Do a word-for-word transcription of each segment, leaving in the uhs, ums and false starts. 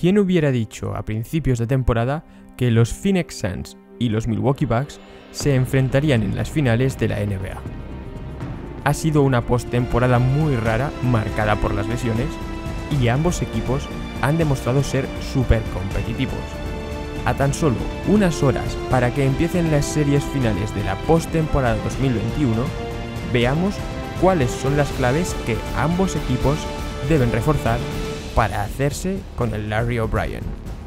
¿Quién hubiera dicho a principios de temporada que los Phoenix Suns y los Milwaukee Bucks se enfrentarían en las finales de la N B A? Ha sido una postemporada muy rara, marcada por las lesiones, y ambos equipos han demostrado ser súper competitivos. A tan solo unas horas para que empiecen las series finales de la postemporada dos mil veintiuno, veamos cuáles son las claves que ambos equipos deben reforzar para hacerse con el Larry O'Brien.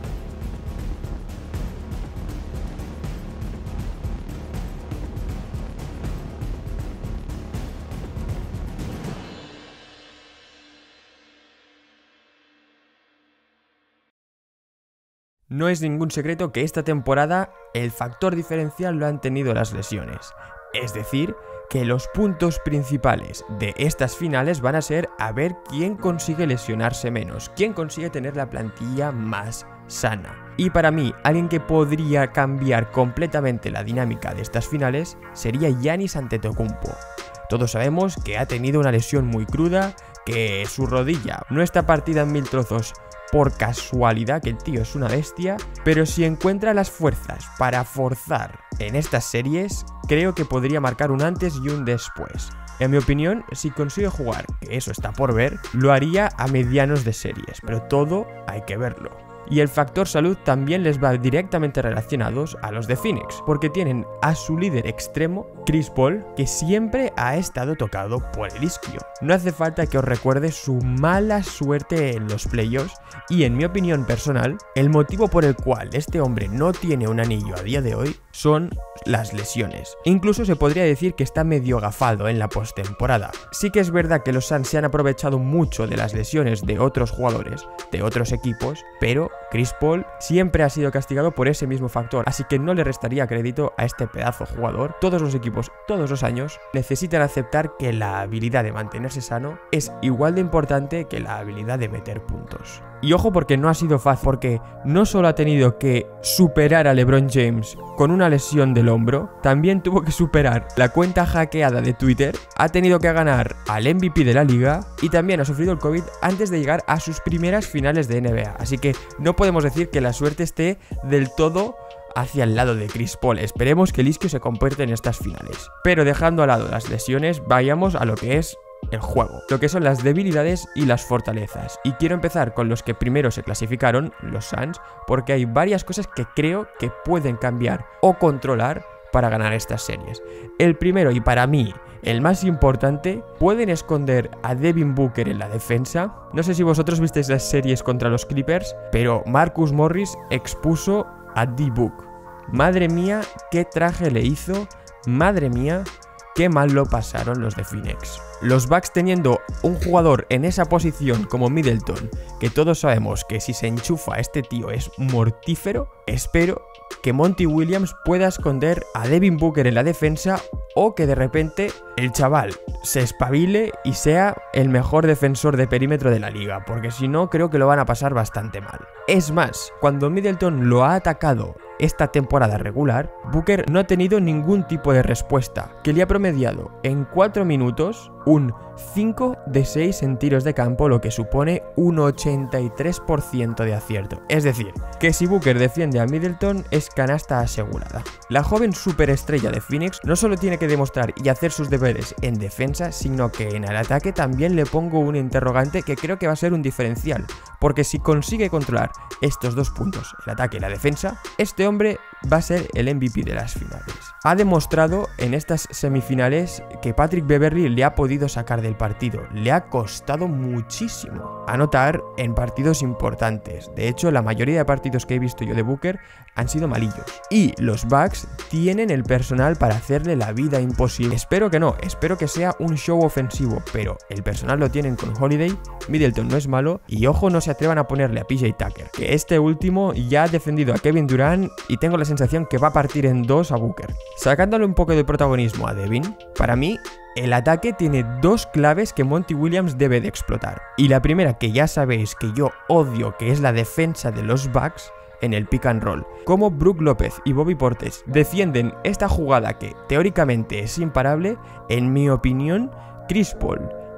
No es ningún secreto que esta temporada el factor diferencial lo han tenido las lesiones. Es decir, que los puntos principales de estas finales van a ser a ver quién consigue lesionarse menos, quién consigue tener la plantilla más sana. Y para mí, alguien que podría cambiar completamente la dinámica de estas finales sería Giannis Antetokounmpo. Todos sabemos que ha tenido una lesión muy cruda, que su rodilla no está partida en mil trozos por casualidad, que el tío es una bestia, pero si encuentra las fuerzas para forzar en estas series, creo que podría marcar un antes y un después. En mi opinión, si consigue jugar, que eso está por ver, lo haría a medianos de series, pero todo hay que verlo. Y el factor salud también les va directamente relacionados a los de Phoenix, porque tienen a su líder extremo, Chris Paul, que siempre ha estado tocado por el isquio. No hace falta que os recuerde su mala suerte en los playoffs, y en mi opinión personal, el motivo por el cual este hombre no tiene un anillo a día de hoy son las lesiones. Incluso se podría decir que está medio gafado en la postemporada. Sí que es verdad que los Suns se han aprovechado mucho de las lesiones de otros jugadores, de otros equipos, pero Chris Paul siempre ha sido castigado por ese mismo factor, así que no le restaría crédito a este pedazo jugador. Todos los equipos, todos los años, necesitan aceptar que la habilidad de mantenerse sano es igual de importante que la habilidad de meter puntos. Y ojo, porque no ha sido fácil, porque no solo ha tenido que superar a LeBron James con una lesión del hombro, también tuvo que superar la cuenta hackeada de Twitter, ha tenido que ganar al M V P de la liga y también ha sufrido el COVID antes de llegar a sus primeras finales de N B A. Así que no podemos decir que la suerte esté del todo hacia el lado de Chris Paul. Esperemos que el isquio se convierta en estas finales. Pero dejando al lado las lesiones, vayamos a lo que es el juego, lo que son las debilidades y las fortalezas. Y quiero empezar con los que primero se clasificaron, los Suns, porque hay varias cosas que creo que pueden cambiar o controlar para ganar estas series. El primero, y para mí el más importante, pueden esconder a Devin Booker en la defensa. No sé si vosotros visteis las series contra los Clippers, pero Marcus Morris expuso a D-Book. Madre mía, qué traje le hizo. Madre mía, qué mal lo pasaron los de Phoenix. Los Bucks, teniendo un jugador en esa posición como Middleton, que todos sabemos que si se enchufa este tío es mortífero, espero que Monty Williams pueda esconder a Devin Booker en la defensa, o que de repente el chaval se espabile y sea el mejor defensor de perímetro de la liga, porque si no creo que lo van a pasar bastante mal. Es más, cuando Middleton lo ha atacado esta temporada regular, Booker no ha tenido ningún tipo de respuesta, que le ha promediado en cuatro minutos un cinco de seis en tiros de campo, lo que supone un ochenta y tres por ciento de acierto. Es decir, que si Booker defiende a Middleton es canasta asegurada. La joven superestrella de Phoenix no solo tiene que demostrar y hacer sus deberes en defensa, sino que en el ataque también le pongo un interrogante que creo que va a ser un diferencial, porque si consigue controlar estos dos puntos, el ataque y la defensa, este hombre va a ser el M V P de las finales. Ha demostrado en estas semifinales que Patrick Beverley le ha podido sacar del partido. Le ha costado muchísimo anotar en partidos importantes. De hecho, la mayoría de partidos que he visto yo de Booker han sido malillos. Y los Bucks tienen el personal para hacerle la vida imposible. Espero que no, espero que sea un show ofensivo, pero el personal lo tienen con Holiday, Middleton no es malo, y ojo, no se atrevan a ponerle a P J Tucker, que este último ya ha defendido a Kevin Durant y tengo la sensación que va a partir en dos a Booker. Sacándole un poco de protagonismo a Devin, para mí el ataque tiene dos claves que Monty Williams debe de explotar. Y la primera, que ya sabéis que yo odio, que es la defensa de los Bucks en el pick and roll. Como Brook López y Bobby Portis defienden esta jugada que teóricamente es imparable, en mi opinión, Chris Paul,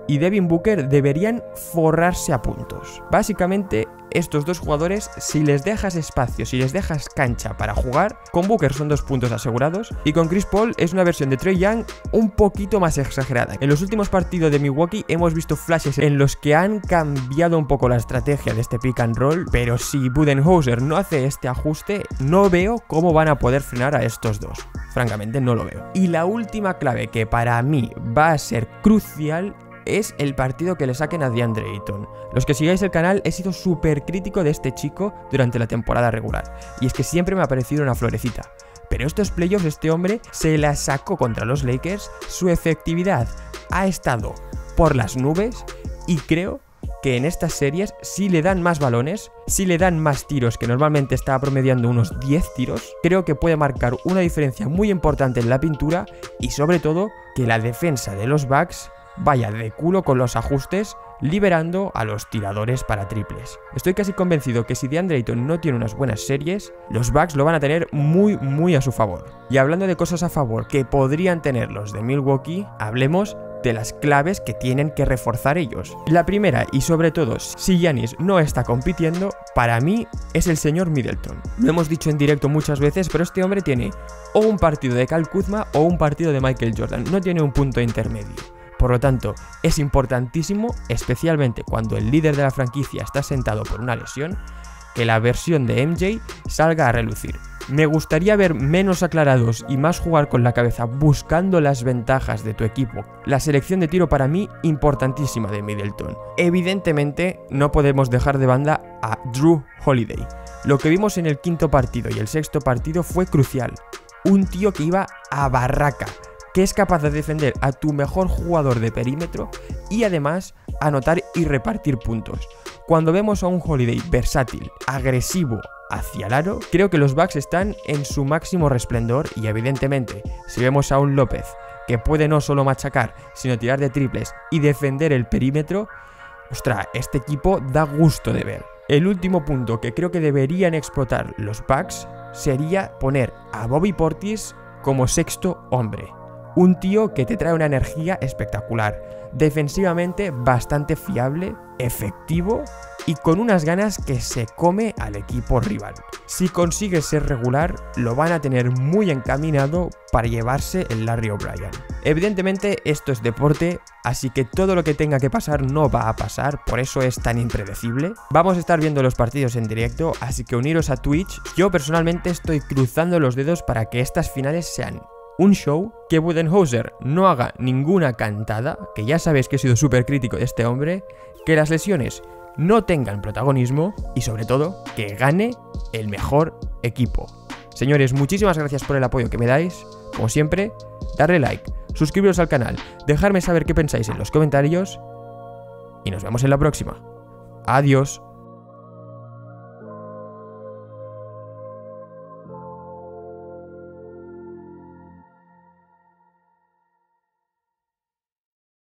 y Devin Booker deberían forrarse a puntos. Básicamente, estos dos jugadores, si les dejas espacio, si les dejas cancha para jugar, con Booker son dos puntos asegurados y con Chris Paul es una versión de Trae Young un poquito más exagerada. En los últimos partidos de Milwaukee hemos visto flashes en los que han cambiado un poco la estrategia de este pick and roll, pero si Budenholzer no hace este ajuste, no veo cómo van a poder frenar a estos dos. Francamente, no lo veo. Y la última clave que para mí va a ser crucial es el partido que le saquen a DeAndre Ayton. Los que sigáis el canal, he sido súper crítico de este chico durante la temporada regular, y es que siempre me ha parecido una florecita. Pero estos playoffs este hombre se la sacó contra los Lakers, su efectividad ha estado por las nubes y creo que en estas series si le dan más balones, si le dan más tiros, que normalmente está promediando unos diez tiros, creo que puede marcar una diferencia muy importante en la pintura y sobre todo que la defensa de los Bucks vaya de culo con los ajustes, liberando a los tiradores para triples. Estoy casi convencido que si DeAndre Ayton no tiene unas buenas series, los Bucks lo van a tener muy muy a su favor. Y hablando de cosas a favor que podrían tener los de Milwaukee, hablemos de las claves que tienen que reforzar ellos. La primera, y sobre todo si Giannis no está compitiendo, para mí es el señor Middleton. Lo hemos dicho en directo muchas veces, pero este hombre tiene o un partido de Kyle Kuzma o un partido de Michael Jordan, no tiene un punto intermedio. Por lo tanto, es importantísimo, especialmente cuando el líder de la franquicia está sentado por una lesión, que la versión de M J salga a relucir. Me gustaría ver menos aclarados y más jugar con la cabeza buscando las ventajas de tu equipo. La selección de tiro para mí importantísima de Middleton. Evidentemente no podemos dejar de banda a Jrue Holiday. Lo que vimos en el quinto partido y el sexto partido fue crucial. Un tío que iba a barraca, que es capaz de defender a tu mejor jugador de perímetro y además anotar y repartir puntos. Cuando vemos a un Holiday versátil, agresivo hacia el aro, creo que los Bucks están en su máximo resplendor y evidentemente si vemos a un López que puede no solo machacar, sino tirar de triples y defender el perímetro, ostras, este equipo da gusto de ver. El último punto que creo que deberían explotar los Bucks sería poner a Bobby Portis como sexto hombre. Un tío que te trae una energía espectacular, defensivamente bastante fiable, efectivo y con unas ganas que se come al equipo rival. Si consigue ser regular, lo van a tener muy encaminado para llevarse el Larry O'Brien. Evidentemente esto es deporte, así que todo lo que tenga que pasar no va a pasar, por eso es tan impredecible. Vamos a estar viendo los partidos en directo, así que uniros a Twitch. Yo personalmente estoy cruzando los dedos para que estas finales sean un show, que Budenholzer no haga ninguna cantada, que ya sabéis que he sido súper crítico de este hombre, que las lesiones no tengan protagonismo y sobre todo que gane el mejor equipo. Señores, muchísimas gracias por el apoyo que me dais, como siempre, darle like, suscribiros al canal, dejarme saber qué pensáis en los comentarios y nos vemos en la próxima. Adiós.